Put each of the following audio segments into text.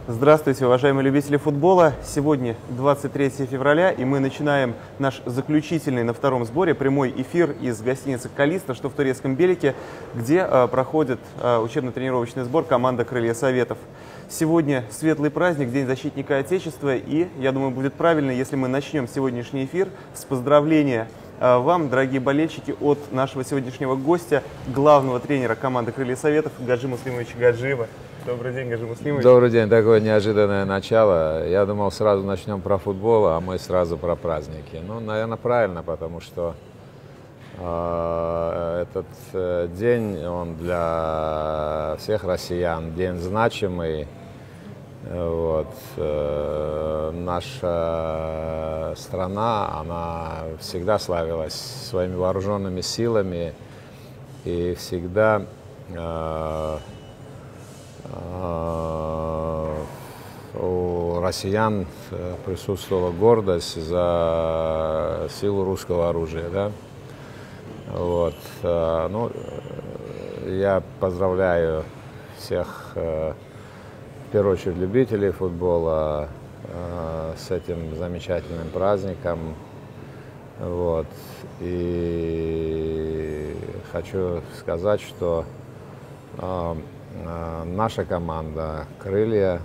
Здравствуйте, уважаемые любители футбола. Сегодня 23 февраля, и мы начинаем наш заключительный на втором сборе прямой эфир из гостиницы «Калиста», что в турецком Белике, где проходит учебно-тренировочный сбор команда «Крылья Советов». Сегодня светлый праздник, День защитника Отечества, и, я думаю, будет правильно, если мы начнем сегодняшний эфир с поздравления вам, дорогие болельщики, от нашего сегодняшнего гостя, главного тренера команды «Крылья Советов» Гаджи Муслимовича Гаджиева. Добрый день, Гаджи Муслимович. Добрый день. Такое неожиданное начало. Я думал, сразу начнем про футбол, а мы сразу про праздники. Ну, наверное, правильно, потому что этот день, он для всех россиян день значимый. Вот. Наша страна, она всегда славилась своими вооруженными силами и всегда у россиян присутствовала гордость за силу русского оружия, да? Вот. Ну, я поздравляю всех, в первую очередь, любителей футбола с этим замечательным праздником. Вот. И хочу сказать, что наша команда «Крылья»,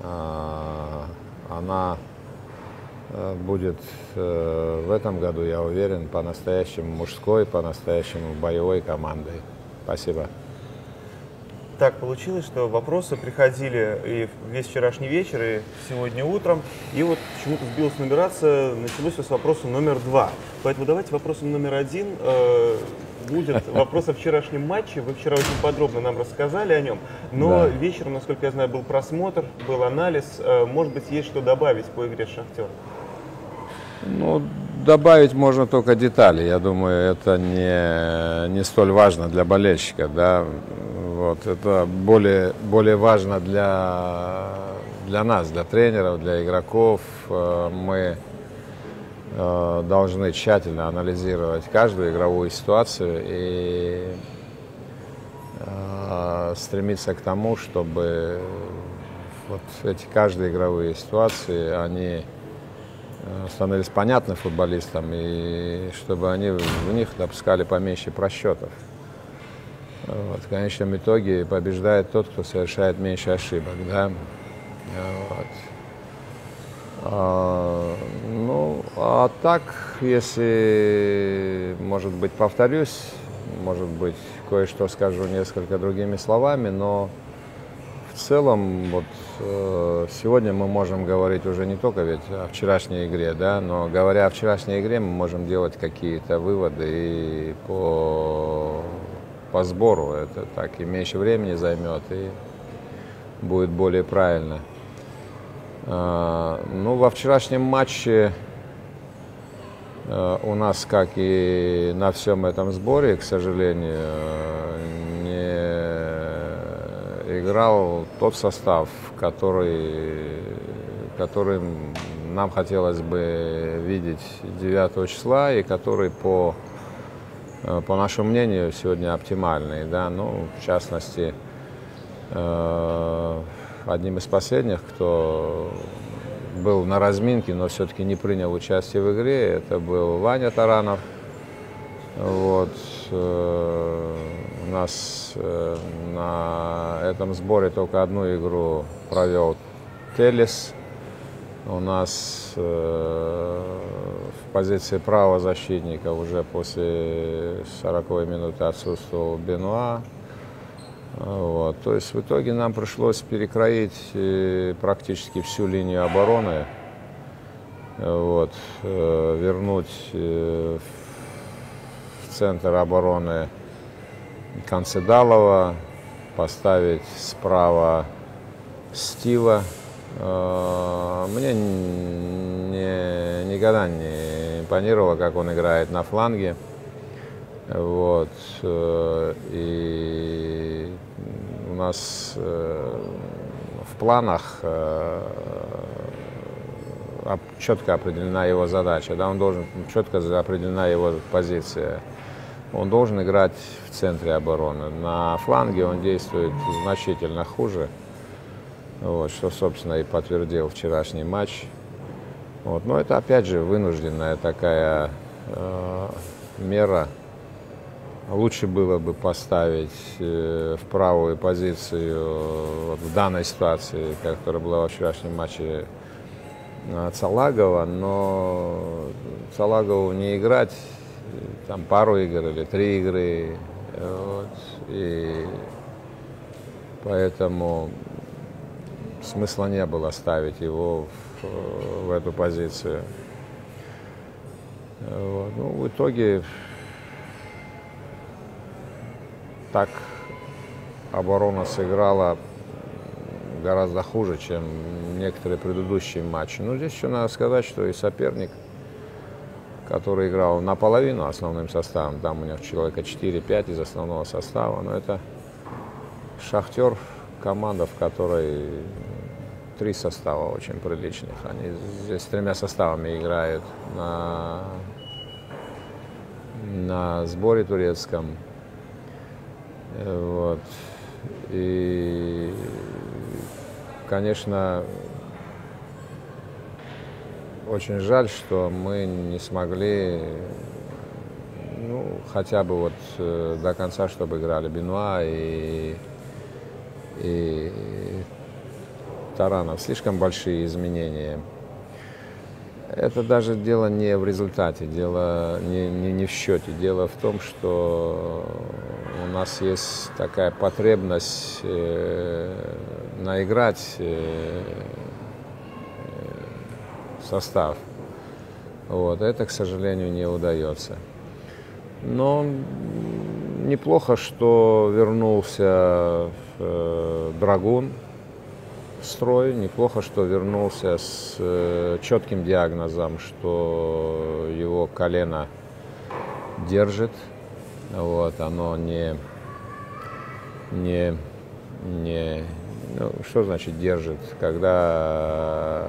она будет в этом году, я уверен, по-настоящему мужской, по-настоящему боевой командой. Спасибо. Так получилось, что вопросы приходили и весь вчерашний вечер, и сегодня утром. И вот почему-то сбилась нумерация, началось с вопроса номер 2. Поэтому давайте вопросом номер 1 будет вопрос о вчерашнем матче. Вы вчера очень подробно нам рассказали о нем. Но да. Вечером, насколько я знаю, был просмотр, был анализ. Может быть, есть что добавить по игре с «Шахтером»? Ну, добавить можно только детали. Я думаю, это не столь важно для болельщика, да. Вот, это более важно для нас, для тренеров, для игроков. Мы должны тщательно анализировать каждую игровую ситуацию и стремиться к тому, чтобы вот эти каждые игровые ситуации, они становились понятны футболистам, и чтобы они в них допускали поменьше просчетов. Вот, в конечном итоге побеждает тот, кто совершает меньше ошибок, да. Вот. Ну, а так, если, может быть, повторюсь, может быть, кое-что скажу несколько другими словами, но в целом, вот, сегодня мы можем говорить уже не только ведь о вчерашней игре, да, но говоря о вчерашней игре, мы можем делать какие-то выводы и по сбору. Это так и меньше времени займет, и будет более правильно. Ну, во вчерашнем матче у нас, как и на всем этом сборе, к сожалению, не играл тот состав, которым нам хотелось бы видеть 9 числа, и который, по нашему мнению, сегодня оптимальный. Да? Ну, в частности, одним из последних, кто был на разминке, но все-таки не принял участие в игре, это был Ваня Таранов. Вот. У нас на этом сборе только одну игру провел Телес. У нас в позиции правого защитника уже после 40-й минуты отсутствовал Бенуа. Вот. То есть в итоге нам пришлось перекроить практически всю линию обороны, вот, вернуть в центр обороны Канцедалова, поставить справа Стива. Мне никогда не импонировало, как он играет на фланге. Вот. И у нас в планах четко определена его задача, да, он должен, четко определена его позиция. Он должен играть в центре обороны. На фланге он действует значительно хуже. вот, что, собственно, и подтвердил вчерашний матч. Вот. Но это, опять же, вынужденная такая мера. Лучше было бы поставить в правую позицию вот, в данной ситуации, которая была во вчерашнем матче, Цалагова, но Цалагову не играть там пару игр или 3 игры. Вот, и поэтому смысла не было ставить его в эту позицию. Вот. Ну, в итоге так оборона сыграла гораздо хуже, чем некоторые предыдущие матчи. Но здесь еще надо сказать, что и соперник, который играл наполовину основным составом, там у них человека 4-5 из основного состава, но это «Шахтер», команда, в которой 3 состава очень приличных. Они здесь 3 составами играют на сборе турецком. Вот. И, конечно, очень жаль, что мы не смогли, ну, хотя бы вот до конца, чтобы играли Бенуа и Таранов. Слишком большие изменения. Это даже дело не в результате, дело не в счете. Дело в том, что у нас есть такая потребность наиграть состав. Вот. Это, к сожалению, не удается. Но неплохо, что вернулся Драгун в строй. Неплохо, что вернулся с четким диагнозом, что его колено держит. Вот, оно ну, что значит держит? Когда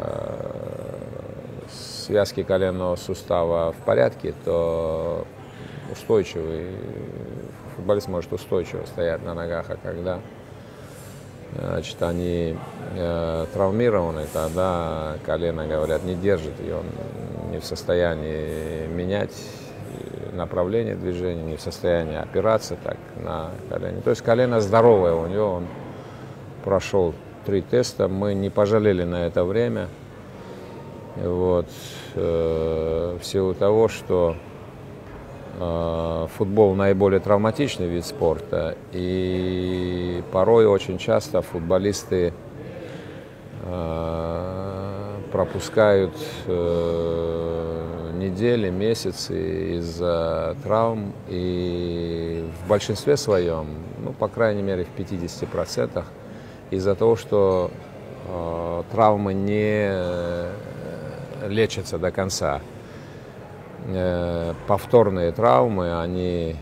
связки коленного сустава в порядке, то устойчивый футболист может устойчиво стоять на ногах, а когда значит, они травмированы, тогда колено, говорят, не держит, и он не в состоянии менять направление движения, не в состоянии опираться так на колено. То есть колено здоровое у него, он прошел 3 теста, мы не пожалели на это время, вот, в силу того, что футбол наиболее травматичный вид спорта, и порой очень часто футболисты пропускают недели, месяцы из-за травм, и в большинстве своем, ну, по крайней мере, в 50%, из-за того, что травмы не лечатся до конца. Повторные травмы, они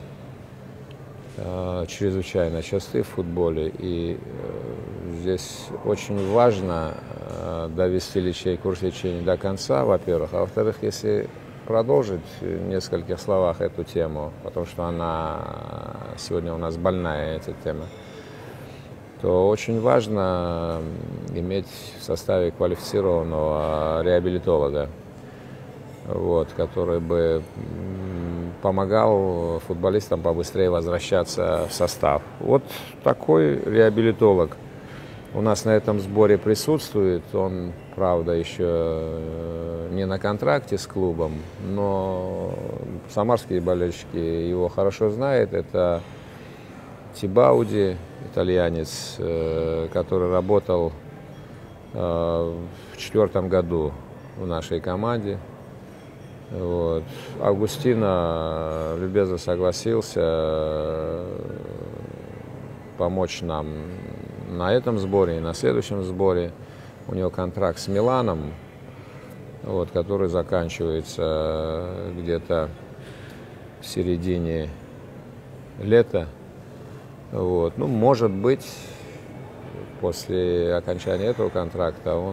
чрезвычайно часты в футболе, и здесь очень важно довести курс лечения до конца, во-первых, а во-вторых, если продолжить в нескольких словах эту тему, потому что она сегодня у нас больная, эта тема, то очень важно иметь в составе квалифицированного реабилитолога, вот, который бы помогал футболистам побыстрее возвращаться в состав. Вот такой реабилитолог у нас на этом сборе присутствует. Он, правда, еще не на контракте с клубом, но самарские болельщики его хорошо знают. Это Тибауди, итальянец, который работал в 2004 году в нашей команде. Вот. Августино любезно согласился помочь нам на этом сборе и на следующем сборе. У него контракт с Миланом, вот, который заканчивается где-то в середине лета. Вот. Ну, может быть, после окончания этого контракта он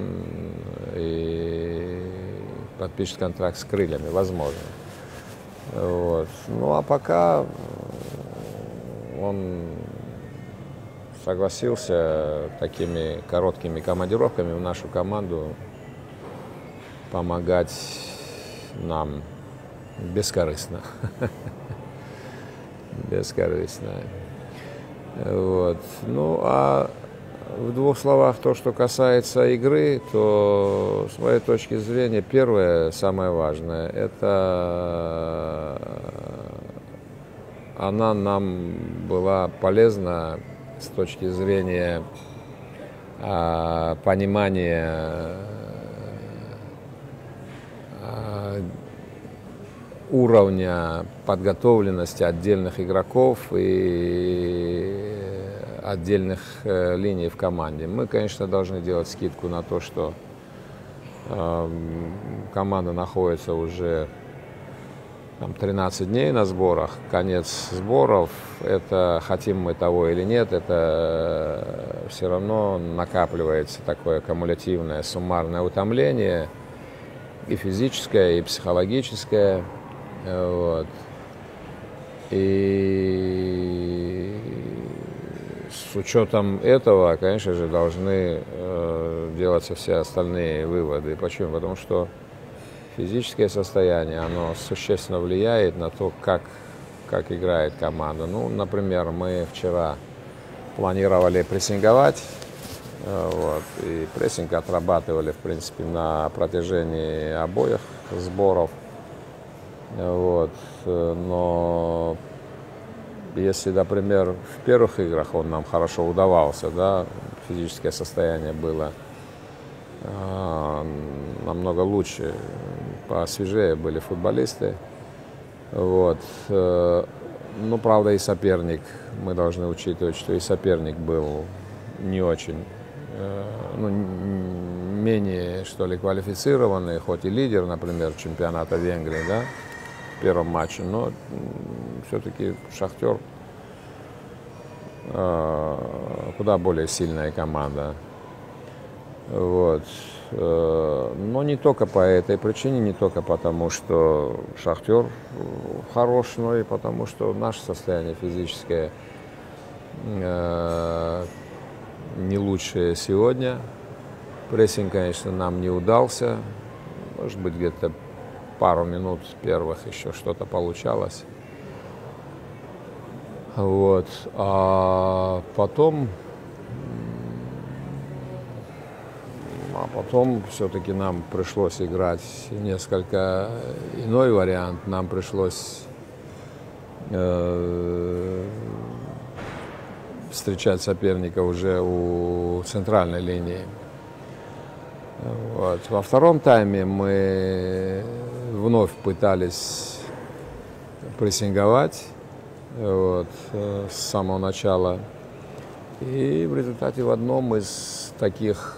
и подпишет контракт с крыльями, возможно. Вот. Ну, а пока он согласился такими короткими командировками в нашу команду помогать нам бескорыстно. Бескорыстно. Вот. Ну, а в двух словах то, что касается игры, то с моей точки зрения, первое, самое важное, это она нам была полезна с точки зрения понимания уровня подготовленности отдельных игроков и отдельных линий в команде. Мы, конечно, должны делать скидку на то, что команда находится уже 13 дней на сборах, конец сборов, это хотим мы того или нет, это все равно накапливается такое кумулятивное суммарное утомление, и физическое, и психологическое. Вот. И с учетом этого, конечно же, должны делаться все остальные выводы. Почему? Потому что физическое состояние, оно существенно влияет на то, как играет команда. Ну, например, мы вчера планировали прессинговать, вот, и прессинг отрабатывали, в принципе, на протяжении обоих сборов. Вот. Но если, например, в первых играх он нам хорошо удавался, да, физическое состояние было намного лучше, посвежее были футболисты. Вот. Ну, правда, и соперник, мы должны учитывать, что и соперник был не очень, ну, менее, что ли, квалифицированный, хоть и лидер, например, чемпионата Венгрии, да, в первом матче, но все-таки «Шахтер» куда более сильная команда. Вот. Но не только по этой причине, не только потому, что «Шахтер» хорош, но и потому, что наше состояние физическое не лучшее сегодня. Прессинг, конечно, нам не удался. Может быть, где-то пару минут первых еще что-то получалось. Вот. А потом все-таки нам пришлось играть несколько иной вариант. Нам пришлось встречать соперника уже у центральной линии. Вот. Во втором тайме мы вновь пытались прессинговать, вот, с самого начала. И в результате в одной из таких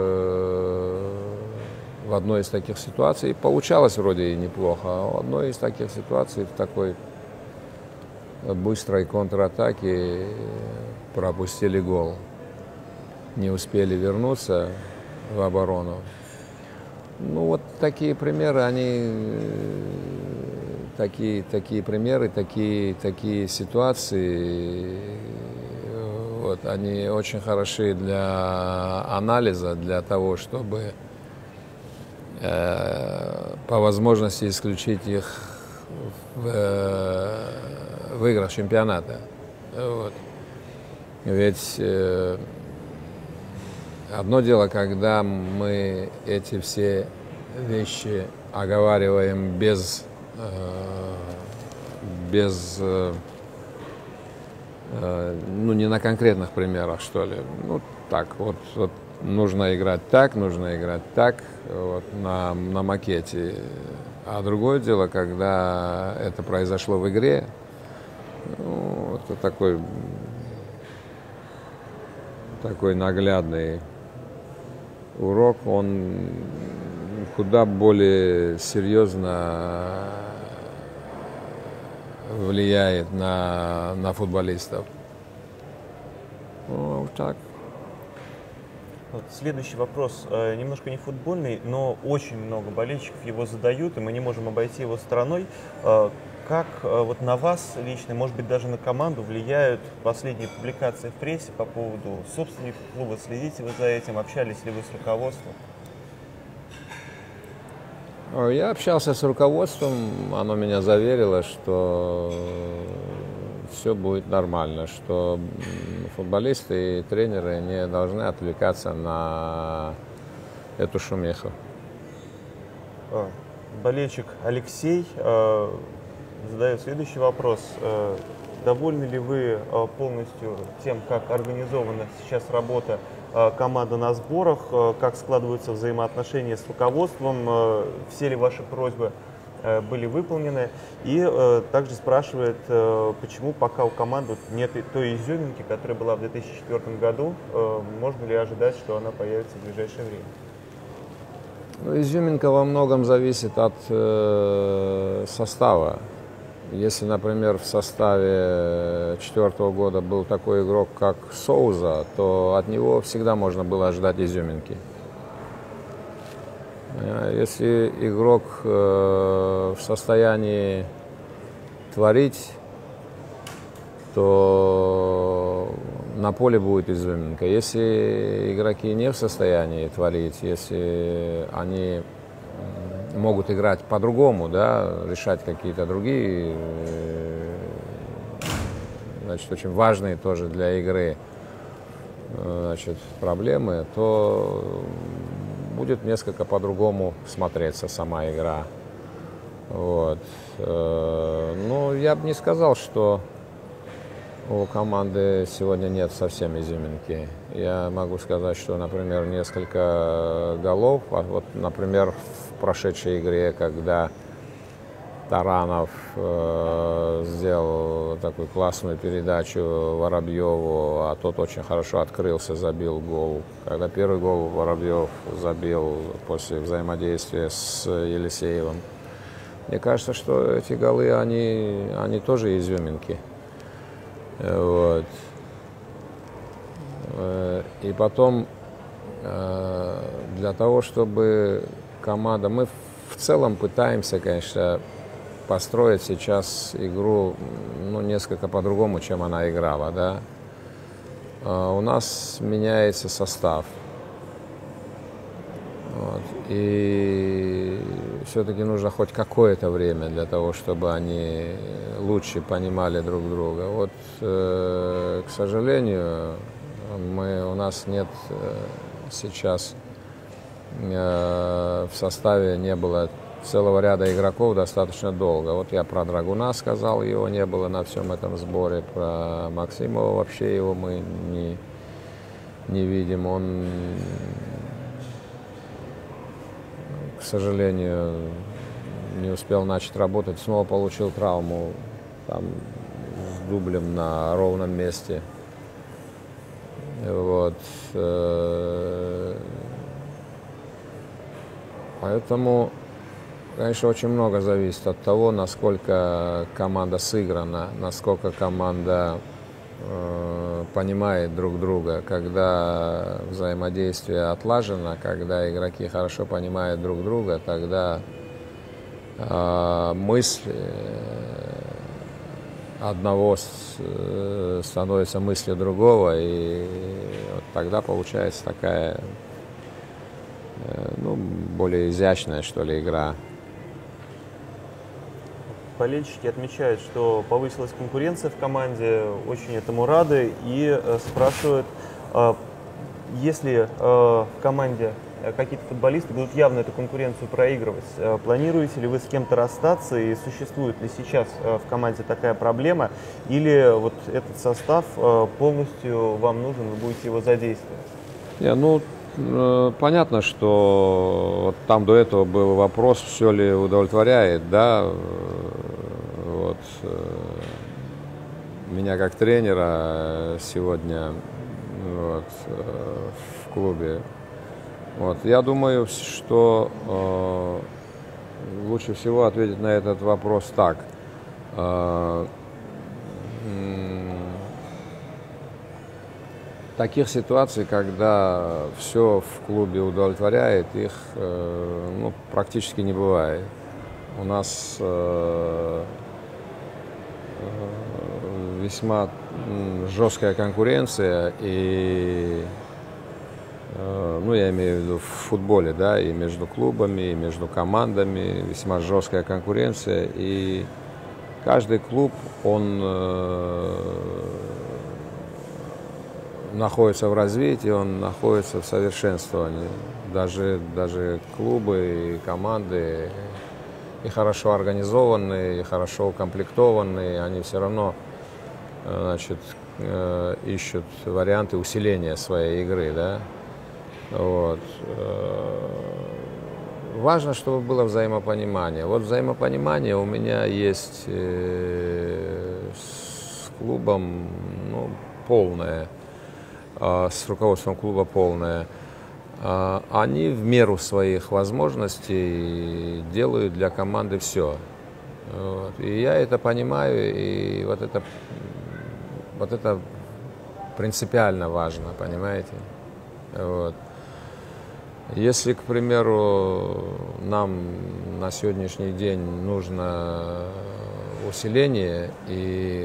ситуаций получалось вроде и неплохо, а в одной из таких ситуаций в такой быстрой контратаке пропустили гол. Не успели вернуться в оборону. Ну вот такие примеры, такие примеры, такие ситуации, вот, они очень хороши для анализа, для того, чтобы по возможности исключить их в играх чемпионата. Вот. Ведь одно дело, когда мы эти все вещи оговариваем без ну, не на конкретных примерах, что ли. Ну, так, вот нужно играть так, вот, на макете. А другое дело, когда это произошло в игре, ну, это такой наглядный урок, он куда более серьезно влияет на футболистов. Ну, вот так. Вот следующий вопрос, немножко не футбольный, но очень много болельщиков его задают, и мы не можем обойти его стороной. Как вот на вас лично, может быть, даже на команду влияют последние публикации в прессе по поводу собственников клуба? Следите вы за этим? Общались ли вы с руководством? Я общался с руководством, оно меня заверило, что все будет нормально, что футболисты и тренеры не должны отвлекаться на эту шумиху. Болельщик Алексей задает следующий вопрос. Довольны ли вы полностью тем, как организована сейчас работа команды на сборах, как складываются взаимоотношения с руководством, все ли ваши просьбы были выполнены? И также спрашивает, почему пока у команды нет той изюминки, которая была в 2004 году, можно ли ожидать, что она появится в ближайшее время? Изюминка во многом зависит от состава. Если, например, в составе 2004 года был такой игрок, как Соуза, то от него всегда можно было ожидать изюминки. Если игрок в состоянии творить, то на поле будет изюминка. Если игроки не в состоянии творить, если они могут играть по-другому, да, решать какие-то другие, значит, очень важные тоже для игры, значит, проблемы, то будет несколько по-другому смотреться сама игра. Вот. Ну, я бы не сказал, что у команды сегодня нет совсем изюминки. Я могу сказать, что, например, несколько голов, вот, например, в прошедшей игре, когда Таранов сделал такую классную передачу Воробьеву, а тот очень хорошо открылся, забил гол. Когда первый гол Воробьев забил после взаимодействия с Елисеевым, мне кажется, что эти голы, они тоже изюминки. Вот. И потом, для того, чтобы команда... Мы в целом пытаемся, конечно, построить сейчас игру, ну, несколько по-другому, чем она играла, да. У нас меняется состав. Вот. И все-таки нужно хоть какое-то время для того, чтобы они лучше понимали друг друга. Вот, к сожалению, у нас нет сейчас в составе не было целого ряда игроков достаточно долго. Вот я про Драгуна сказал, его не было на всем этом сборе. Про Максимова вообще его мы не видим. Он, к сожалению, не успел начать работать, снова получил травму там, с дублем на ровном месте. Вот. Поэтому, конечно, очень много зависит от того, насколько команда сыграна, насколько команда понимает друг друга, когда взаимодействие отлажено, когда игроки хорошо понимают друг друга, тогда мысль одного становится мыслью другого, и вот тогда получается такая, ну, более изящная, что ли, игра. Болельщики отмечают, что повысилась конкуренция в команде, очень этому рады и спрашивают, если в команде какие-то футболисты будут явно эту конкуренцию проигрывать, планируете ли вы с кем-то расстаться и существует ли сейчас в команде такая проблема, или вот этот состав полностью вам нужен, вы будете его задействовать? Понятно, что вот там до этого был вопрос, все ли удовлетворяет, да, вот, меня как тренера сегодня вот, в клубе. Вот, я думаю, что лучше всего ответить на этот вопрос так. Таких ситуаций, когда все в клубе удовлетворяет, их практически не бывает. У нас весьма жесткая конкуренция, и, ну, я имею в виду в футболе, да, и между клубами, и между командами, весьма жесткая конкуренция, и каждый клуб, он находится в развитии, он находится в совершенствовании. Даже клубы и команды, и хорошо организованные, и хорошо укомплектованные, они все равно, значит, ищут варианты усиления своей игры, да. Вот. Важно, чтобы было взаимопонимание. Вот взаимопонимание у меня есть с клубом, ну, полное, с руководством клуба полное. Они в меру своих возможностей делают для команды все. Вот. И я это понимаю, и вот это принципиально важно, понимаете? Вот. Если, к примеру, нам на сегодняшний день нужно усиление, и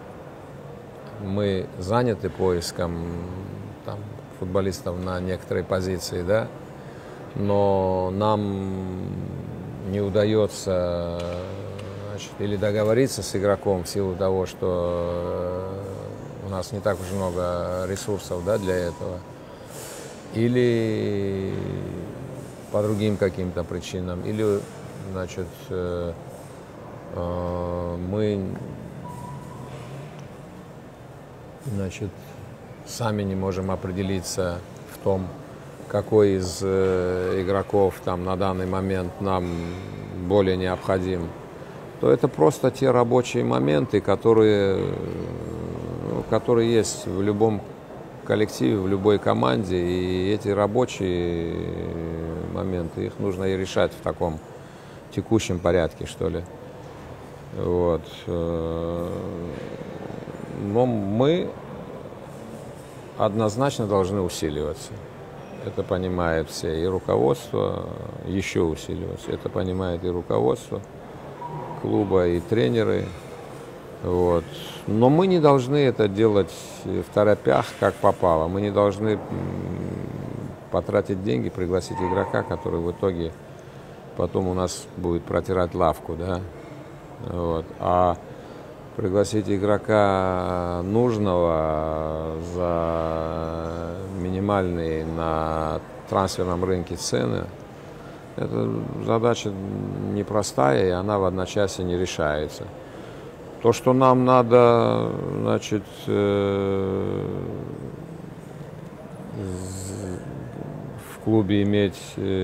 мы заняты поиском там футболистов на некоторые позиции, да, но нам не удается, значит, или договориться с игроком в силу того, что у нас не так уж много ресурсов, да, для этого, или по другим каким-то причинам, или, значит, мы, значит, сами не можем определиться в том, какой из игроков там на данный момент нам более необходим, то это просто те рабочие моменты, которые есть в любом коллективе, в любой команде, и эти рабочие моменты, их нужно и решать в таком текущем порядке, что ли. Вот. Но мы однозначно должны усиливаться. Это понимает все, и руководство еще усиливаться. Это понимает и руководство клуба, и тренеры. Вот. Но мы не должны это делать в торопях, как попало. Мы не должны потратить деньги, пригласить игрока, который в итоге потом у нас будет протирать лавку, да? Вот. А пригласить игрока нужного за минимальные на трансферном рынке цены, это задача непростая, и она в одночасье не решается. То, что нам надо, значит, в клубе иметь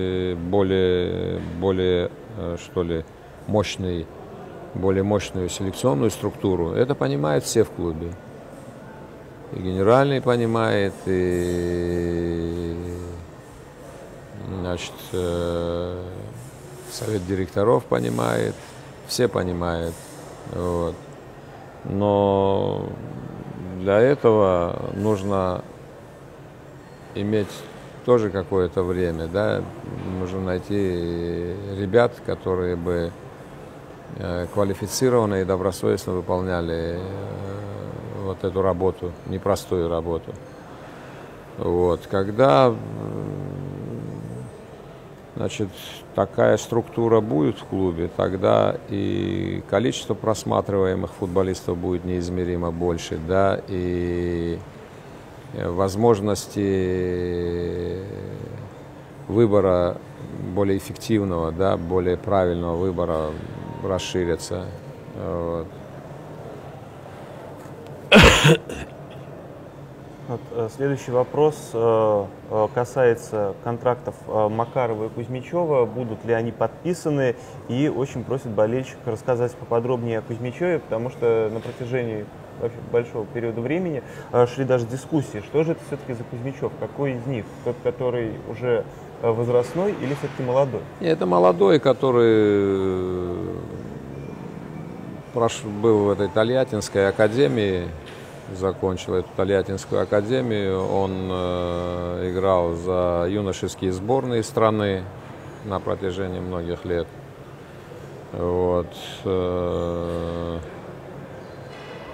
более, что ли, более мощную селекционную структуру, это понимают все в клубе. И генеральный понимает, и, значит, совет директоров понимает, все понимают. Вот. Но для этого нужно иметь тоже какое-то время, да? Нужно найти ребят, которые бы квалифицированно и добросовестно выполняли вот эту работу, непростую работу. Вот. Когда, значит, такая структура будет в клубе, тогда и количество просматриваемых футболистов будет неизмеримо больше, да, и возможности выбора более эффективного, да, более правильного выбора расширятся. Вот. Вот, следующий вопрос касается контрактов Макарова и Кузьмичева. Будут ли они подписаны? И очень просит болельщик рассказать поподробнее о Кузьмичеве, потому что на протяжении вообще большого периода времени шли даже дискуссии, что же это все-таки за Кузьмичев, какой из них, тот, который уже возрастной или все-таки молодой? Это молодой, который был в этой Тольяттинской академии, закончил эту Тольяттинскую академию. Он играл за юношеские сборные страны на протяжении многих лет. Вот.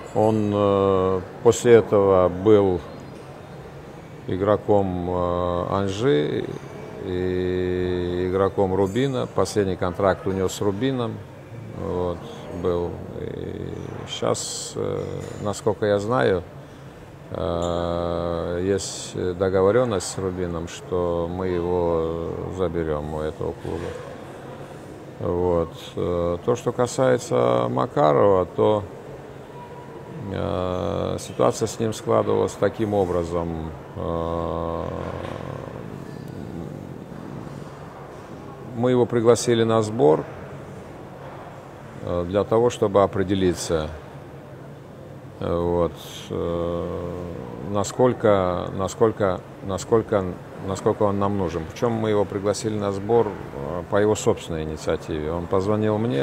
Он после этого был игроком Анжи и игроком Рубина. Последний контракт у него с Рубином вот, был. И сейчас, насколько я знаю, есть договоренность с Рубином, что мы его заберем у этого клуба. Вот. То, что касается Макарова, то ситуация с ним складывалась таким образом. Мы его пригласили на сбор для того, чтобы определиться, вот, насколько он нам нужен. Причем мы его пригласили на сбор по его собственной инициативе. Он позвонил мне,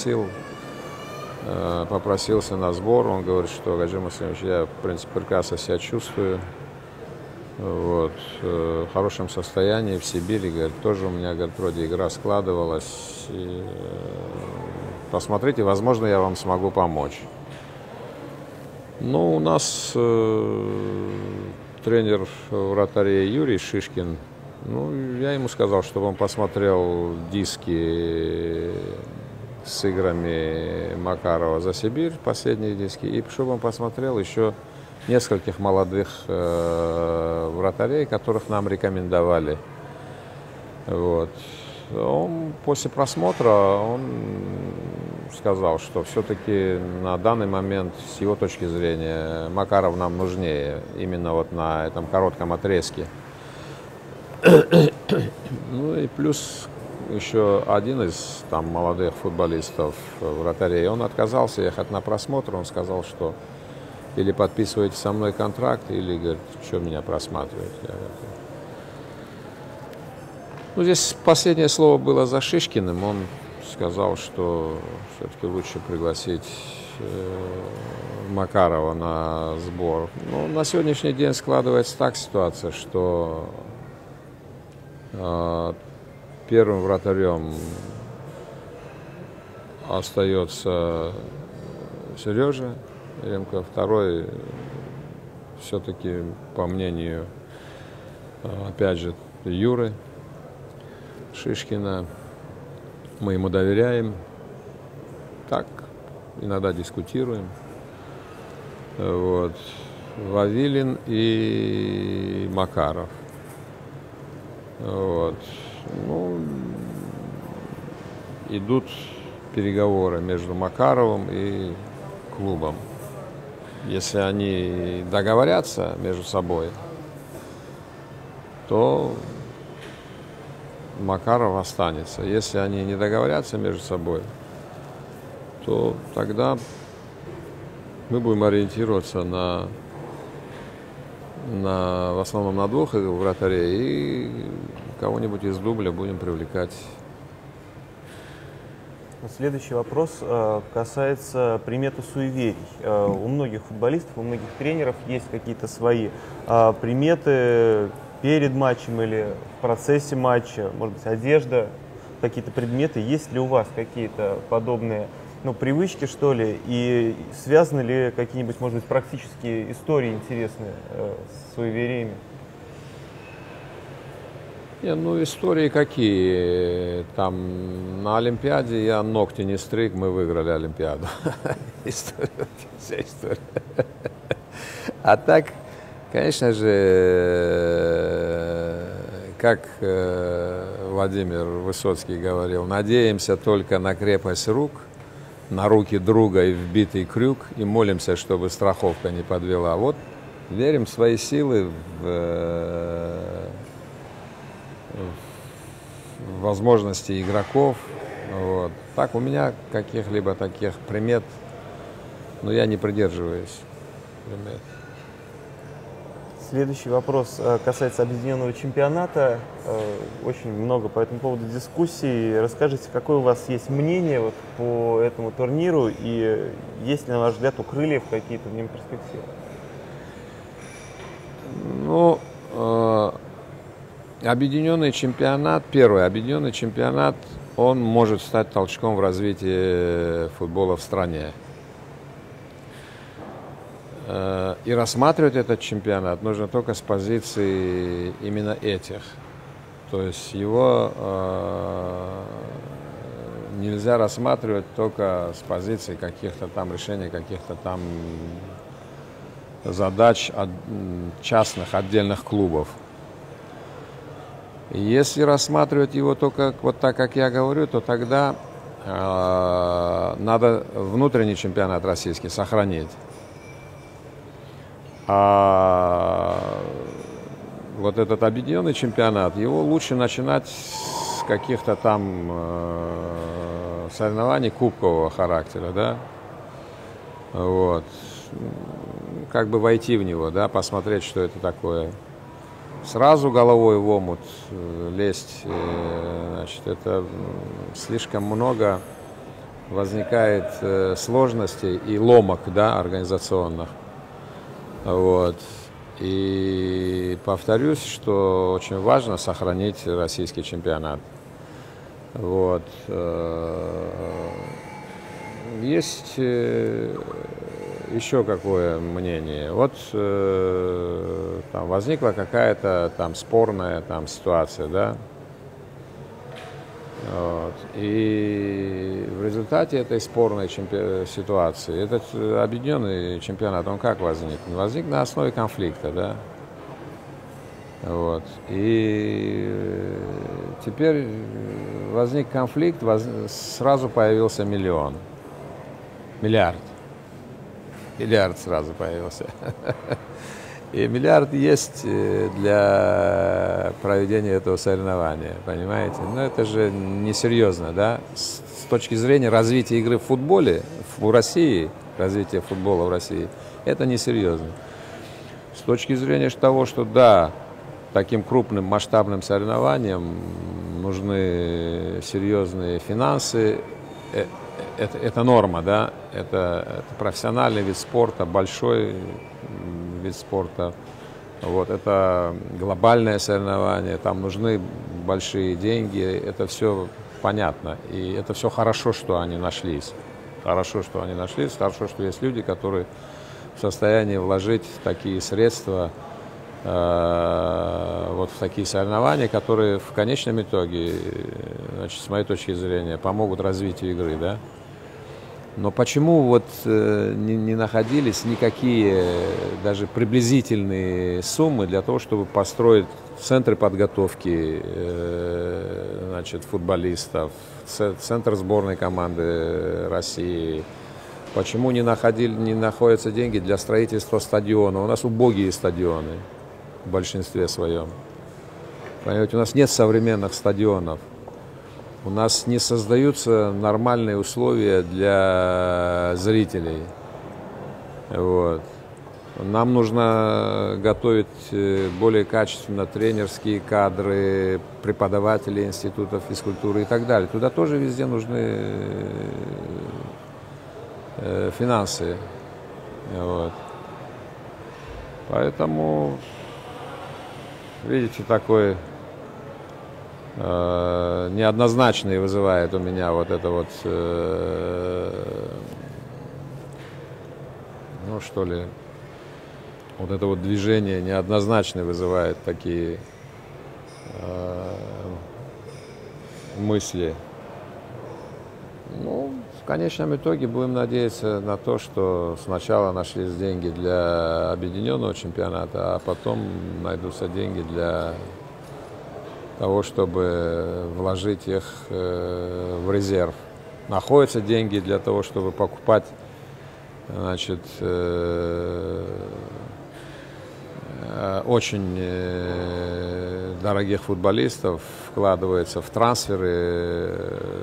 попросился на сбор. Он говорит, что Гаджим Асламович, я, в принципе, прекрасно себя чувствую. Вот, в хорошем состоянии, в Сибири, говорит, тоже у меня, говорит, вроде игра складывалась. И, посмотрите, возможно, я вам смогу помочь. Ну, у нас тренер вратарей Юрий Шишкин, ну, я ему сказал, чтобы он посмотрел диски с играми Макарова за Сибирь, последние диски, и чтобы он посмотрел еще нескольких молодых вратарей, которых нам рекомендовали. Вот. После просмотра он сказал, что все-таки на данный момент, с его точки зрения, Макаров нам нужнее, именно вот на этом коротком отрезке. Ну и плюс еще один из там молодых футболистов, вратарей, он отказался ехать на просмотр, он сказал, что или подписываете со мной контракт, или, говорит, что меня просматривать. Ну, здесь последнее слово было за Шишкиным. Он сказал, что все-таки лучше пригласить Макарова на сбор. Ну, на сегодняшний день складывается так ситуация, что первым вратарем остается Сережа Еремко, второй все-таки, по мнению, опять же, Юры Шишкина. Мы ему доверяем. Так, иногда дискутируем. Вот. Вавилин и Макаров. Вот. Ну, идут переговоры между Макаровым и клубом. Если они договорятся между собой, то Макаров останется. Если они не договорятся между собой, то тогда мы будем ориентироваться в основном на двух вратарей, и кого-нибудь из дубля будем привлекать. Следующий вопрос касается приметы суеверий. У многих футболистов, у многих тренеров есть какие-то свои приметы перед матчем или в процессе матча, может быть, одежда, какие-то предметы. Есть ли у вас какие-то подобные, ну, привычки, что ли, и связаны ли какие-нибудь, может быть, практические истории интересные с суевериями? Ну, истории какие? Там на Олимпиаде я ногти не стриг, мы выиграли Олимпиаду. Вся история. А так, конечно же, как Владимир Высоцкий говорил, надеемся только на крепость рук, на руки друга и вбитый крюк, и молимся, чтобы страховка не подвела. Вот верим в свои силы, в возможности игроков. Вот. Так, у меня каких-либо таких примет, но я не придерживаюсь примет. Следующий вопрос касается объединенного чемпионата. Очень много по этому поводу дискуссий. Расскажите, какое у вас есть мнение вот по этому турниру, и есть ли, на ваш взгляд, у Крыльев какие-то в нем перспективы? Ну, объединенный чемпионат, первый объединенный чемпионат, он может стать толчком в развитии футбола в стране. И рассматривать этот чемпионат нужно только с позиции именно этих. То есть его нельзя рассматривать только с позиции каких-то там решений, каких-то там задач от частных отдельных клубов. Если рассматривать его только вот так, как я говорю, то тогда надо внутренний чемпионат российский сохранить. А вот этот объединенный чемпионат, его лучше начинать с каких-то там соревнований кубкового характера, да, вот, как бы войти в него, да, посмотреть, что это такое. Сразу головой в омут лезть, значит, это слишком много возникает сложностей и ломок, да, организационных. Вот. И повторюсь, что очень важно сохранить российский чемпионат. Вот. Есть еще какое мнение. Вот там возникла какая-то там спорная там ситуация, да. Вот. И в результате этой спорной ситуации этот объединенный чемпионат, он как возник? Возник на основе конфликта, да. Вот. И теперь возник конфликт, сразу появился миллиард. Миллиард сразу появился. И миллиард есть для проведения этого соревнования, понимаете? Но это же несерьезно, да? С точки зрения развития игры в футболе в России, развития футбола в России, это несерьезно. С точки зрения того, что да, таким крупным масштабным соревнованиям нужны серьезные финансы, это норма, да? Это профессиональный вид спорта, большой вид спорта. Вот, это глобальное соревнование, там нужны большие деньги, это все понятно. И это все хорошо, что они нашлись. Хорошо, что они нашлись, хорошо, что есть люди, которые в состоянии вложить такие средства вот в такие соревнования, которые в конечном итоге, значит, с моей точки зрения, помогут развитию игры, да? Но почему вот не находились никакие даже приблизительные суммы для того, чтобы построить центры подготовки, значит, футболистов, центр сборной команды России? Почему не находятся деньги для строительства стадиона? У нас убогие стадионы в большинстве своем. Понимаете, у нас нет современных стадионов. У нас не создаются нормальные условия для зрителей. Вот. Нам нужно готовить более качественно тренерские кадры, преподаватели институтов физкультуры и так далее. Туда тоже везде нужны финансы. Вот. Поэтому, видите, такой неоднозначный вызывает у меня вот это вот, ну что ли, вот это вот движение неоднозначно вызывает такие мысли. Ну, в конечном итоге будем надеяться на то, что сначала нашлись деньги для объединенного чемпионата, а потом найдутся деньги для того, чтобы вложить их в резерв. Находятся деньги для того, чтобы покупать, значит, очень дорогих футболистов, вкладывается в трансферы,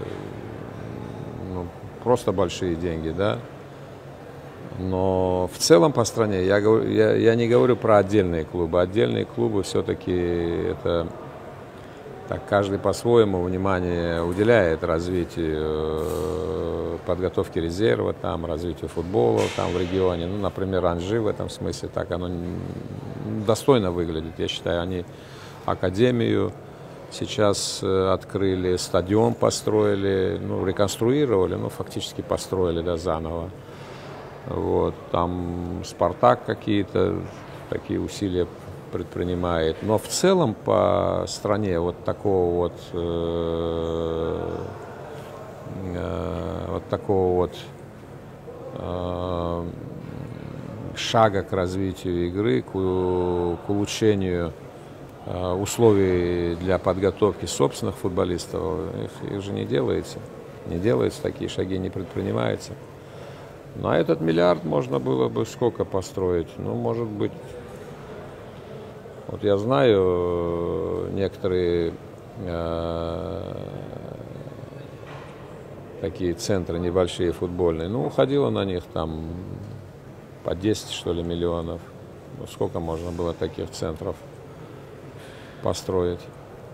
ну, просто большие деньги, да. Но в целом по стране я не говорю про отдельные клубы. Отдельные клубы все-таки это так, каждый по-своему внимание уделяет развитию подготовки резерва, там, развитию футбола там, в регионе. Ну, например, Анжи в этом смысле так оно достойно выглядит. Я считаю, они академию сейчас открыли, стадион построили, ну, реконструировали, ну, фактически построили, да, заново. Вот, там «Спартак» какие-то такие усилия предпринимает. Но в целом по стране вот такого шага к развитию игры, к улучшению условий для подготовки собственных футболистов, их же не делается. Не делается, такие шаги не предпринимаются. На этот миллиард можно было бы сколько построить? Ну, может быть, вот я знаю некоторые такие центры небольшие футбольные, ну, уходило на них там по 10, что ли, миллионов. Ну, сколько можно было таких центров построить?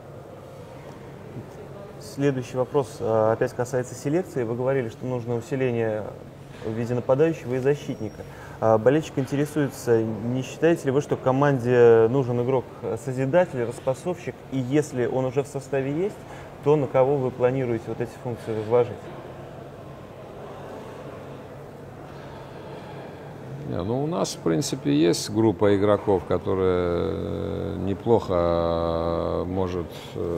Следующий вопрос опять касается селекции. Вы говорили, что нужно усиление в виде нападающего и защитника. Болельщик интересуется, не считаете ли вы, что команде нужен игрок-созидатель, распасовщик, и если он уже в составе есть, то на кого вы планируете вот эти функции возложить? Ну, у нас, в принципе, есть группа игроков, которая неплохо может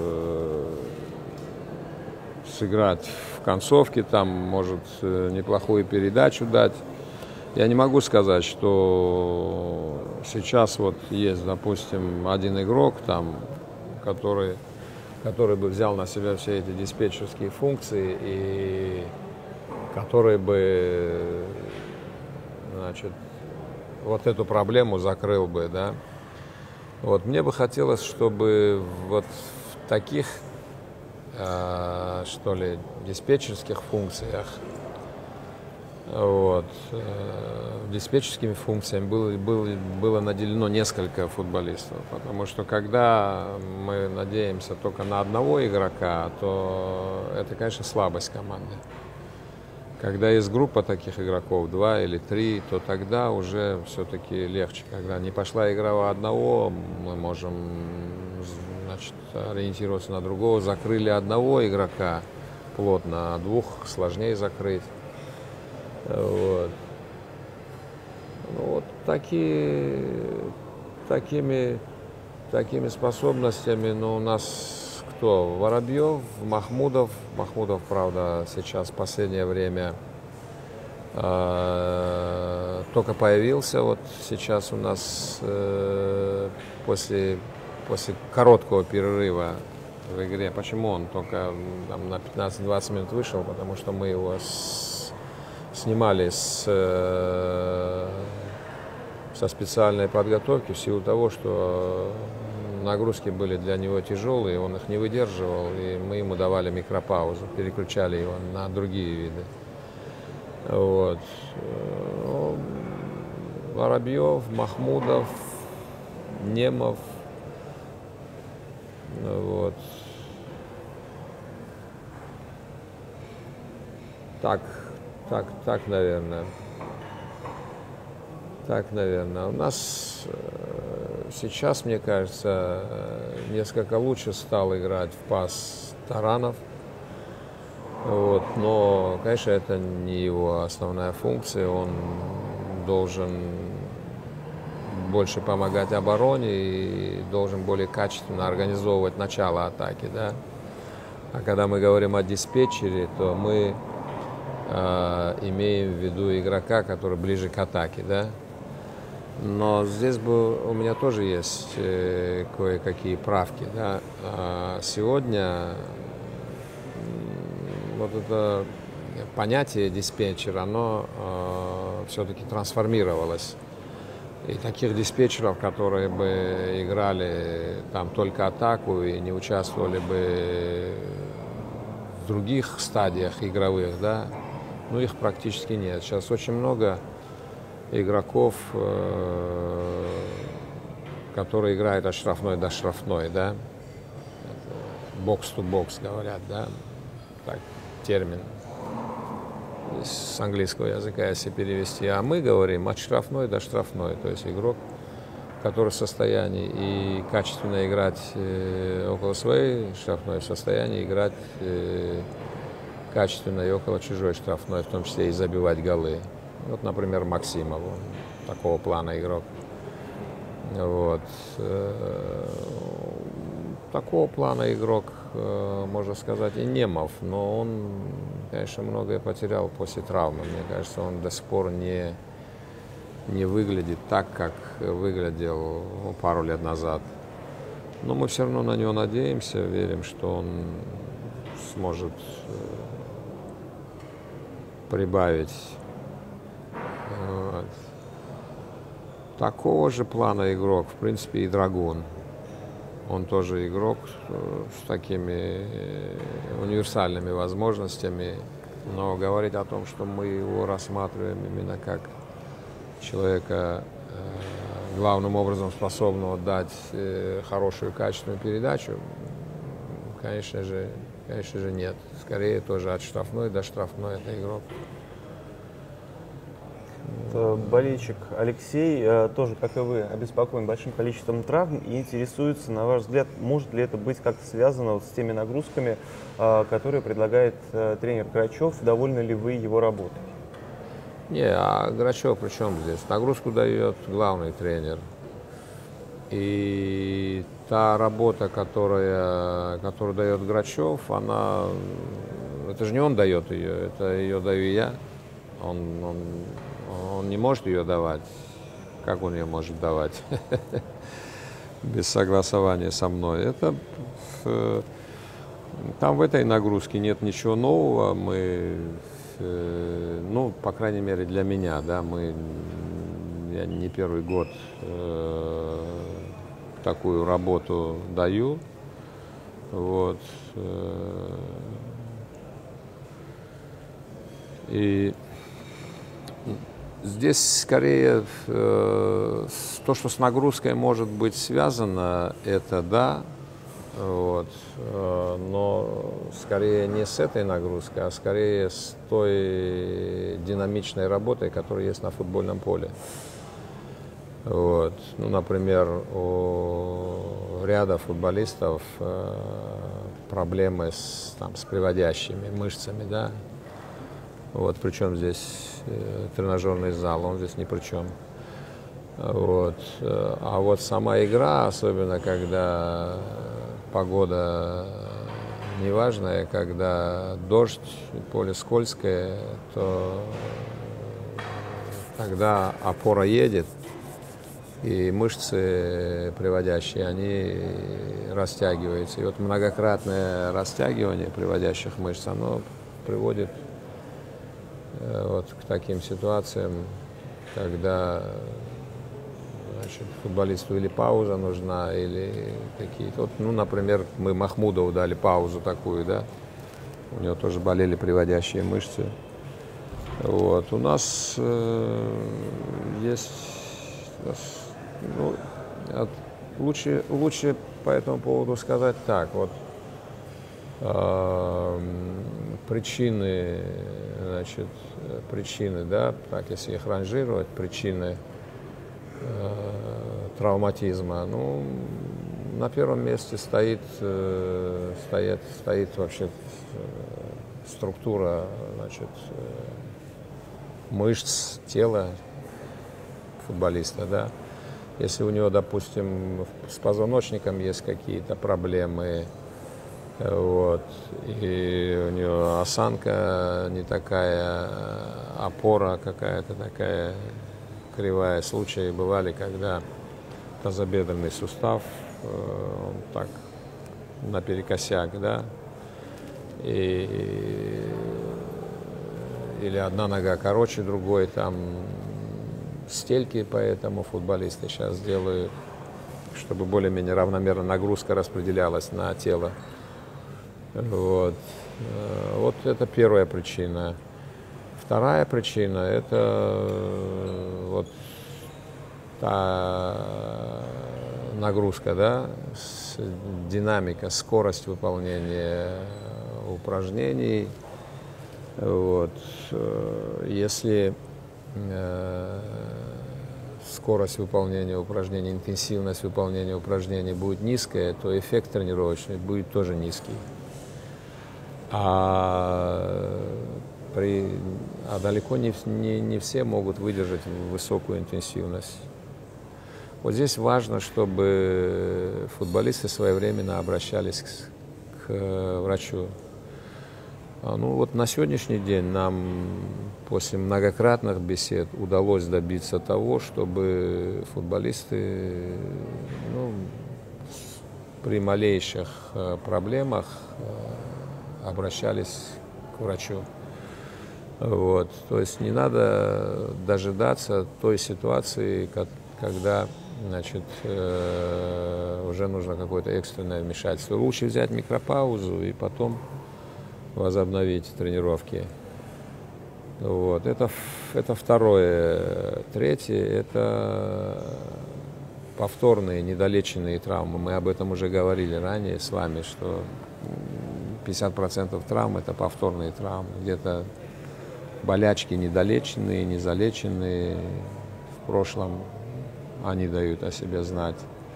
сыграть в концовке, там может неплохую передачу дать. Я не могу сказать, что сейчас вот есть, допустим, один игрок, там, который бы взял на себя все эти диспетчерские функции и который бы, значит, вот эту проблему закрыл бы, да. Вот мне бы хотелось, чтобы вот в таких, что ли, диспетчерских функциях, вот, диспетчерскими функциями было наделено несколько футболистов, потому что когда мы надеемся только на одного игрока, то это, конечно, слабость команды. Когда есть группа таких игроков, 2 или 3, то тогда уже все-таки легче. Когда не пошла игра у одного, мы можем, значит, ориентироваться на другого. Закрыли одного игрока плотно, а двух сложнее закрыть. Вот. Ну, вот такими способностями, но у нас кто? Воробьев, Махмудов. Махмудов, правда, сейчас в последнее время только появился. Вот сейчас у нас после короткого перерыва в игре. Почему он только там, на 15-20 минут вышел? Потому что мы его снимали со специальной подготовки в силу того, что нагрузки были для него тяжелые, он их не выдерживал, и мы ему давали микропаузу, переключали его на другие виды. Вот. Воробьев, Махмудов, Немов. Вот. Так, наверное. Так, наверное. У нас сейчас, мне кажется, несколько лучше стал играть в пас Таранов. Вот. Но, конечно, это не его основная функция. Он должен больше помогать обороне и должен более качественно организовывать начало атаки. Да? А когда мы говорим о диспетчере, то мы имеем в виду игрока, который ближе к атаке, да. Но здесь у меня тоже есть кое-какие правки, да. Сегодня вот это понятие диспетчер, оно все-таки трансформировалось. И таких диспетчеров, которые бы играли там только атаку и не участвовали бы в других стадиях игровых, да, ну, их практически нет. Сейчас очень много игроков, которые играют от штрафной до штрафной, да. Бокс-то-бокс говорят, да. Так, термин с английского языка, если перевести. А мы говорим от штрафной до штрафной. То есть игрок, который в состоянии и качественно играть около своей штрафной, в состоянии играть качественно и около чужой штрафной, в том числе и забивать голы. Вот, например, Максимов, он такого плана игрок. Вот. Такого плана игрок, можно сказать, и Немов, но он, конечно, многое потерял после травмы. Мне кажется, он до сих пор не выглядит так, как выглядел пару лет назад. Но мы все равно на него надеемся, верим, что он сможет прибавить. Вот. Такого же плана игрок, в принципе, и Драгун. Он тоже игрок с такими универсальными возможностями, но говорить о том, что мы его рассматриваем именно как человека, главным образом способного дать хорошую качественную передачу, конечно же нет. Скорее тоже от штрафной до штрафной это игрок. Болельщик Алексей тоже, как и вы, обеспокоен большим количеством травм и интересуется, на ваш взгляд, может ли это быть как-то связано вот с теми нагрузками, которые предлагает тренер Грачев, довольны ли вы его работой? Не, а Грачев при чем здесь? Нагрузку дает главный тренер. И та работа, которую дает Грачев, это же не он дает ее, это ее даю я. Он не может ее давать. Как он ее может давать? Без согласования со мной. Там в этой нагрузке нет ничего нового. Ну, по крайней мере, для меня, да, я не первый год такую работу даю. Вот. И здесь скорее то, что с нагрузкой может быть связано, это да, вот, но скорее не с этой нагрузкой, а скорее с той динамичной работой, которая есть на футбольном поле. Вот. Ну, например, у ряда футболистов проблемы с приводящими мышцами, да. Вот, причем здесь тренажерный зал, он здесь ни при чем. Вот. А вот сама игра, особенно когда погода неважная, когда дождь, поле скользкое, то тогда опора едет, и мышцы приводящие, они растягиваются. И вот многократное растягивание приводящих мышц, оно приводит вот к таким ситуациям, когда, значит, футболисту или пауза нужна, или какие-то... Вот, ну, например, мы Махмудову дали паузу такую, да, у него тоже болели приводящие мышцы. Вот, у нас есть... Ну, лучше по этому поводу сказать так, вот, причины, да, так, если их ранжировать, причины травматизма, ну, на первом месте стоит вообще структура, значит, мышц тела футболиста, да. Если у него, допустим, с позвоночником есть какие-то проблемы, вот, и у него осанка не такая, опора какая-то такая кривая. Случаи бывали, когда тазобедренный сустав, он так наперекосяк, да, или одна нога короче другой, там стельки, поэтому футболисты сейчас делают, чтобы более-менее равномерно нагрузка распределялась на тело. Вот. Вот это первая причина. Вторая причина – это вот та нагрузка, да, динамика, скорость выполнения упражнений. Вот. Если скорость выполнения упражнений, интенсивность выполнения упражнений будет низкая, то эффект тренировочный будет тоже низкий. А а далеко не все могут выдержать высокую интенсивность. Вот здесь важно, чтобы футболисты своевременно обращались к врачу. Ну вот на сегодняшний день нам после многократных бесед удалось добиться того, чтобы футболисты при малейших проблемах обращались к врачу. Вот. То есть не надо дожидаться той ситуации, когда уже нужно какое-то экстренное вмешательство. Лучше взять микропаузу и потом возобновить тренировки. Вот. Это второе. Третье – это повторные недолеченные травмы. Мы об этом уже говорили ранее с вами, что 50% травм – это повторные травмы. Где-то болячки недолеченные, незалеченные в прошлом, они дают о себе знать.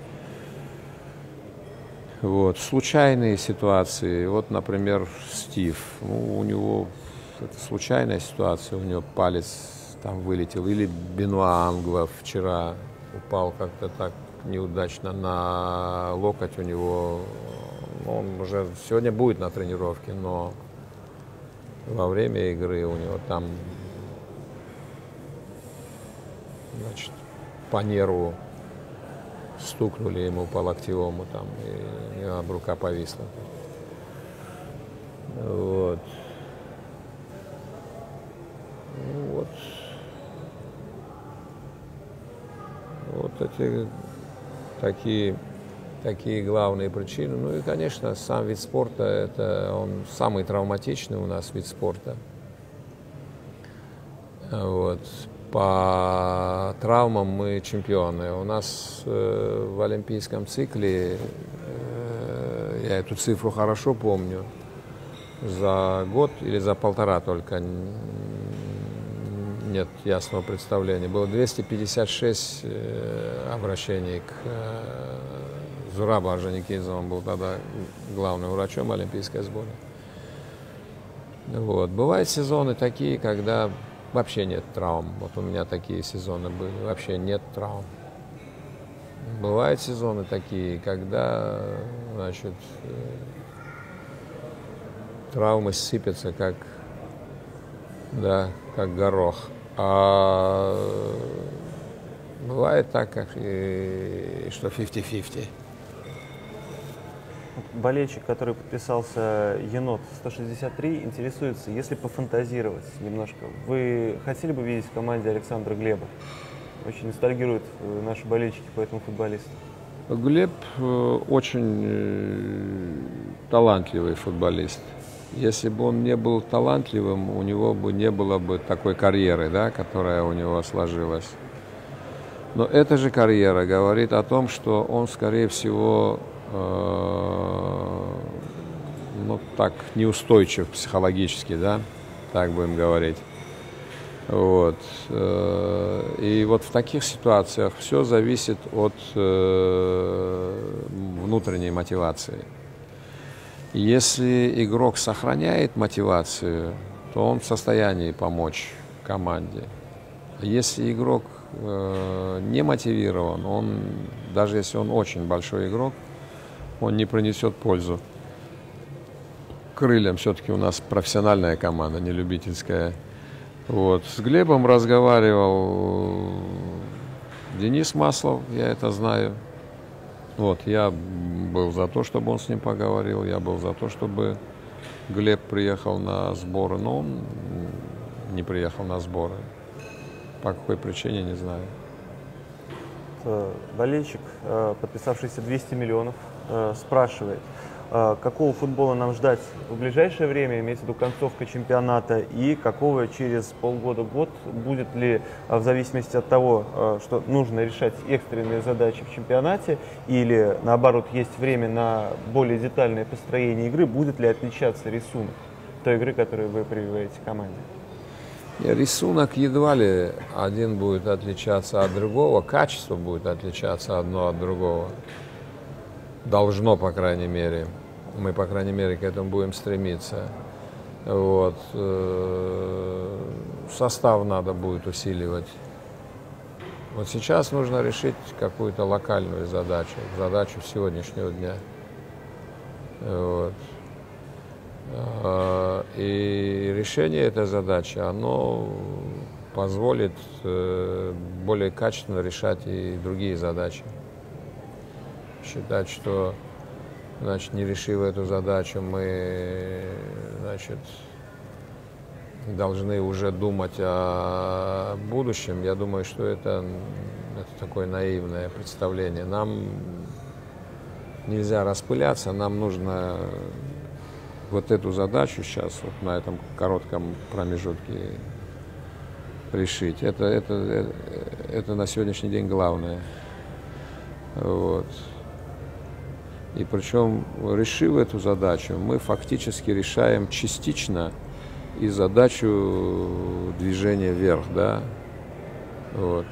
Вот. Случайные ситуации. Вот, например, Стив. У него это случайная ситуация, у него палец там вылетел. Или Бенуа Англо вчера упал как-то так неудачно на локоть у него. Он уже сегодня будет на тренировке, но во время игры у него там, по нерву стукнули ему по локтевому, там, и у него рука повисла. Вот. Вот эти такие главные причины. Ну и, конечно, сам вид спорта, он самый травматичный у нас вид спорта. Вот. По травмам мы чемпионы. У нас в олимпийском цикле, я эту цифру хорошо помню, за год или за полтора только, нет ясного представления, было 256 обращений к Зурабу Орджоникидзе, он был тогда главным врачом олимпийской сборной. Вот. Бывают сезоны такие, когда вообще нет травм. Вот у меня такие сезоны были, вообще нет травм. Бывают сезоны такие, когда, травмы сыпятся как горох. А бывает так, что 50-50. Болельщик, который подписался Енот 163, интересуется, если пофантазировать немножко, вы хотели бы видеть в команде Александра Глеба? Очень ностальгируют наши болельщики по этому футболисту. Глеб очень талантливый футболист. Если бы он не был талантливым, у него бы не было бы такой карьеры, которая у него сложилась. Но эта же карьера говорит о том, что он, скорее всего, неустойчив психологически, так будем говорить. Вот. И вот в таких ситуациях все зависит от внутренней мотивации. Если игрок сохраняет мотивацию, то он в состоянии помочь команде. Если игрок не мотивирован, даже если он очень большой игрок, он не принесет пользу крыльям. Все-таки у нас профессиональная команда, не любительская. Вот. С Глебом разговаривал Денис Маслов, я это знаю. Вот. Я был за то, чтобы он с ним поговорил, я был за то, чтобы Глеб приехал на сборы, но он не приехал на сборы. По какой причине, не знаю. Болельщик, подписавшийся 200 миллионов, спрашивает, какого футбола нам ждать в ближайшее время, имеется в виду концовка чемпионата, и какого через полгода-год, будет ли, в зависимости от того, что нужно решать экстренные задачи в чемпионате, или наоборот есть время на более детальное построение игры, будет ли отличаться рисунок той игры, которую вы прививаете команде? Рисунок едва ли один будет отличаться от другого, качество будет отличаться одно от другого. Должно, по крайней мере. Мы, по крайней мере, к этому будем стремиться. Вот. Состав надо будет усиливать. Вот сейчас нужно решить какую-то локальную задачу сегодняшнего дня. Вот. И решение этой задачи, оно позволит более качественно решать и другие задачи. Считать, что, значит, не решив эту задачу, мы, значит, должны уже думать о будущем, я думаю, что это такое наивное представление. Нам нельзя распыляться, нам нужно вот эту задачу сейчас, вот на этом коротком промежутке решить. Это на сегодняшний день главное. Вот. И причем, решив эту задачу, мы фактически решаем частично и задачу движения вверх, да. Вот.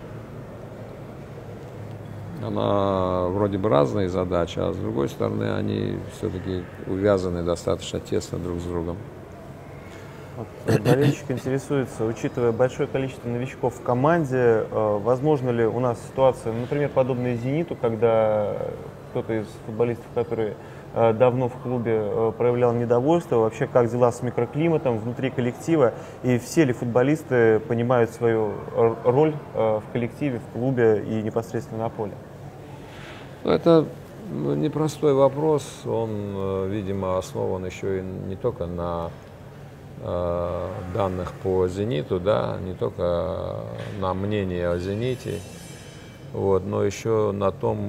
Она вроде бы разные задачи, а с другой стороны они все-таки увязаны достаточно тесно друг с другом. Вот, болельщик интересуется, учитывая большое количество новичков в команде, возможно ли у нас ситуация, например, подобная «Зениту», когда кто-то из футболистов, которые давно в клубе, проявлял недовольство, вообще как дела с микроклиматом внутри коллектива, и все ли футболисты понимают свою роль в коллективе, в клубе и непосредственно на поле? Это непростой вопрос, он, видимо, основан еще и не только на данных по «Зениту», да, не только на мнении о «Зените», вот, но еще на том,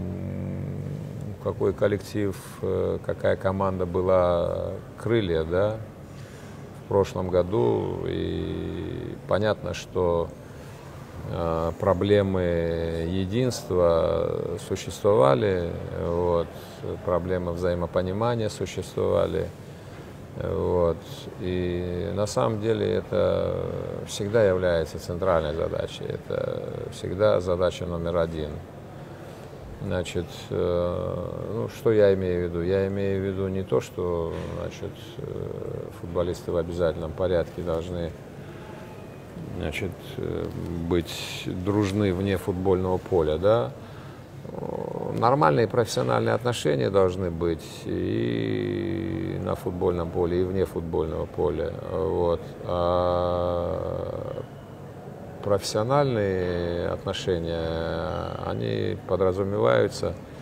какой коллектив, какая команда была «Крылья», да, в прошлом году. И понятно, что проблемы единства существовали, вот, проблемы взаимопонимания существовали. Вот. И на самом деле это всегда является центральной задачей, это всегда задача номер один. Значит, ну, что я имею в виду? Я имею в виду не то, что, значит, футболисты в обязательном порядке должны, значит, быть дружны вне футбольного поля, да. Нормальные профессиональные отношения должны быть и на футбольном поле, и вне футбольного поля. Вот. А профессиональные отношения, они подразумевают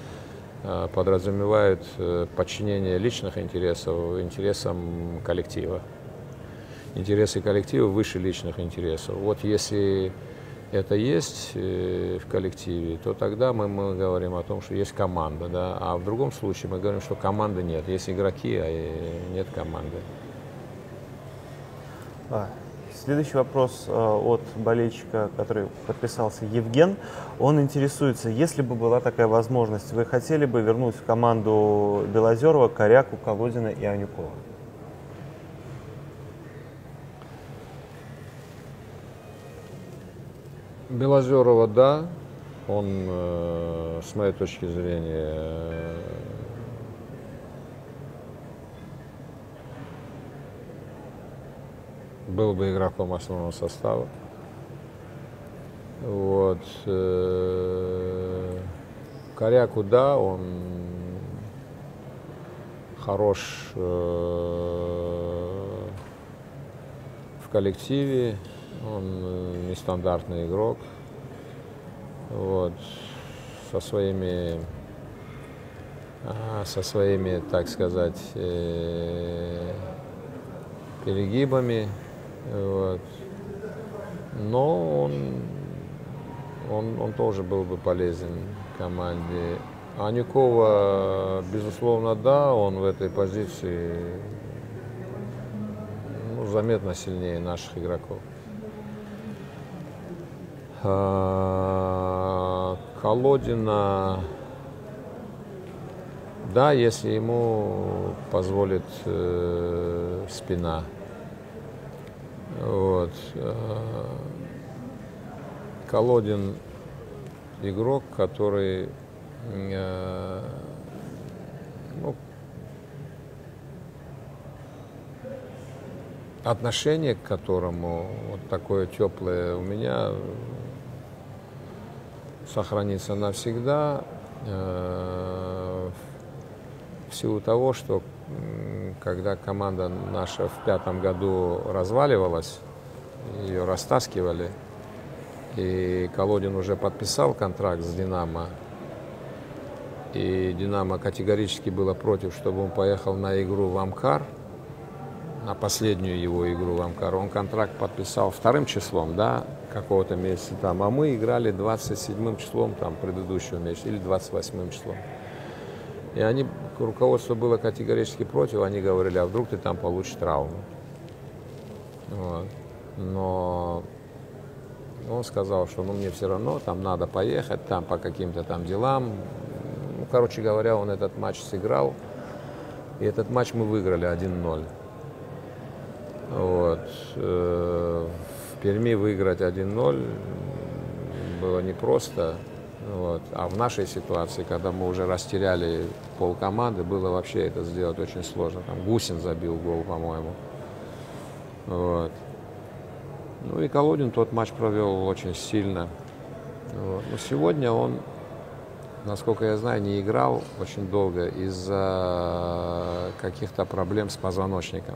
подчинение личных интересов интересам коллектива. Интересы коллектива выше личных интересов. Вот если это есть в коллективе, то тогда мы говорим о том, что есть команда, да? А в другом случае мы говорим, что команды нет. Есть игроки, а нет команды. Следующий вопрос от болельщика, который подписался, Евген. Он интересуется, если бы была такая возможность, вы хотели бы вернуть в команду Белозерова, Коряку, Колодина и Анюкова? Белозерова, да, он, с моей точки зрения, был бы игроком основного состава. Вот. Коряку, да, он хорош в коллективе. Он нестандартный игрок, вот, со своими, так сказать, перегибами, вот. Но он тоже был бы полезен команде. Анюкова, безусловно, да, он в этой позиции, ну, заметно сильнее наших игроков. Колодина, да, если ему позволит спина. Вот. Колодин игрок, который, ну, отношение к которому вот такое теплое у меня сохранится навсегда, в силу того, что когда команда наша в 2005 году разваливалась, ее растаскивали, и Колодин уже подписал контракт с «Динамо», и «Динамо» категорически было против, чтобы он поехал на игру в Амкар, на последнюю его игру в Амкар. Он контракт подписал 2 числом, да, какого-то месяца там, а мы играли 27 числом там, предыдущего месяца или 28 числом. И они, руководство было категорически против, они говорили, а вдруг ты там получишь травму. Вот. Но он сказал, что ну, мне все равно, там надо поехать, там по каким-то там делам. Ну, короче говоря, он этот матч сыграл, и этот матч мы выиграли 1-0. Вот. В Перми выиграть 1-0 было непросто. Вот. А в нашей ситуации, когда мы уже растеряли полкоманды, было вообще это сделать очень сложно. Там Гусин забил гол, по-моему. Вот. Ну и Колодин тот матч провел очень сильно. Вот. Но сегодня он, насколько я знаю, не играл очень долго из-за каких-то проблем с позвоночником.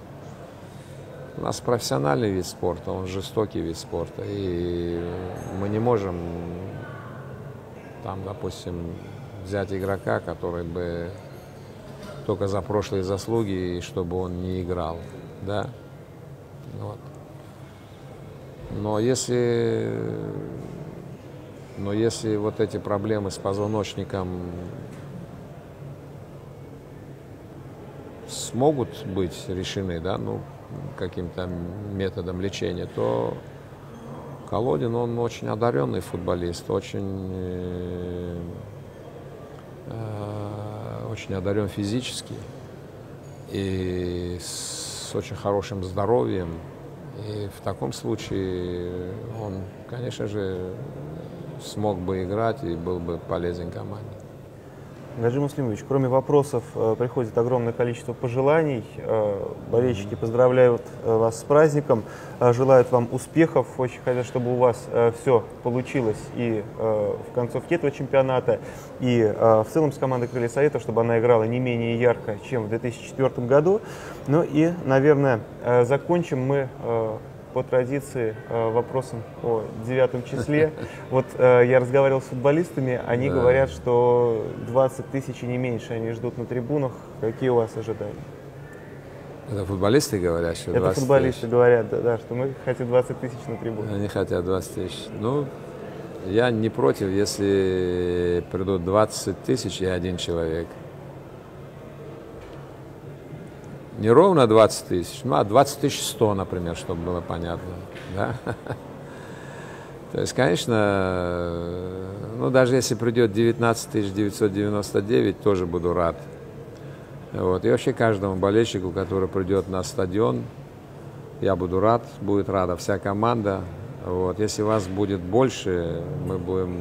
У нас профессиональный вид спорта, он жестокий вид спорта, и мы не можем, там, допустим, взять игрока, который бы только за прошлые заслуги, и чтобы он не играл, да. Вот. Но если вот эти проблемы с позвоночником смогут быть решены, да, ну, каким-то методом лечения, то Колодин, он очень одаренный футболист, очень одарен физически и с очень хорошим здоровьем. И в таком случае он, конечно же, смог бы играть и был бы полезен команде. Гаджи Муслимович, кроме вопросов, приходит огромное количество пожеланий. Болельщики поздравляют вас с праздником, желают вам успехов. Очень хотят, чтобы у вас все получилось и в концовке этого чемпионата, и в целом с командой «Крылья Совета», чтобы она играла не менее ярко, чем в 2004 году. Ну и, наверное, закончим мы по традиции вопросом о 9 числе. Вот я разговаривал с футболистами, они говорят, что 20 тысяч и не меньше они ждут на трибунах. Какие у вас ожидания? Это футболисты говорят, что 20 Это футболисты говорят, да, что мы хотим 20 тысяч на трибунах. Они хотят 20 тысяч. Ну, я не против, если придут 20 тысяч и 1 человек. Не ровно 20 тысяч, ну, а 20 100, например, чтобы было понятно. Да? То есть, конечно, ну, даже если придет 19 999, тоже буду рад. Вот. И вообще каждому болельщику, который придет на стадион, я буду рад, будет рада вся команда. Вот. Если вас будет больше, мы будем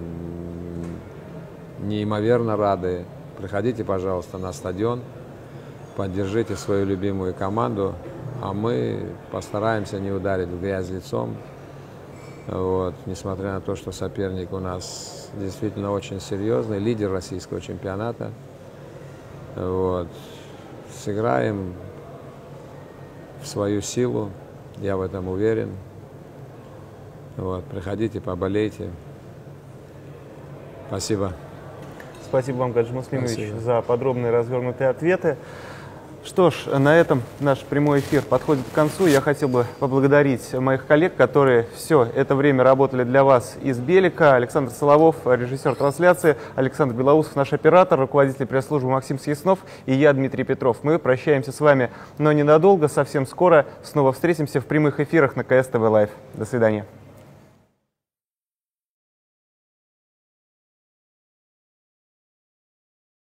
неимоверно рады. Приходите, пожалуйста, на стадион. Поддержите свою любимую команду, а мы постараемся не ударить в грязь лицом. Вот. Несмотря на то, что соперник у нас действительно очень серьезный, лидер российского чемпионата. Вот. Сыграем в свою силу, я в этом уверен. Вот. Приходите, поболейте. Спасибо. Спасибо вам, Гаджи Муслимович, за подробные развернутые ответы. Что ж, на этом наш прямой эфир подходит к концу. Я хотел бы поблагодарить моих коллег, которые все это время работали для вас из Белика. Александр Соловов, режиссер трансляции, Александр Белоусов, наш оператор, руководитель пресс-службы Максим Съяснов и я, Дмитрий Петров. Мы прощаемся с вами, но ненадолго, совсем скоро снова встретимся в прямых эфирах на КС ТВ Лайв. До свидания.